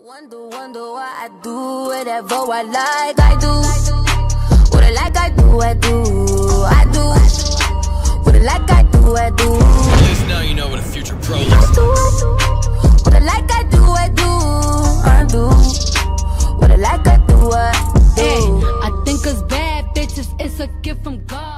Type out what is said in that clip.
Wonder what I do, whatever I like, I do. What I like, I do, I do. What I like, I do, I do. At least now you know what a future pro looks like. What I like, I do, I do. What I like, I do, I do. I think 'cause bad bitches, it's a gift from God.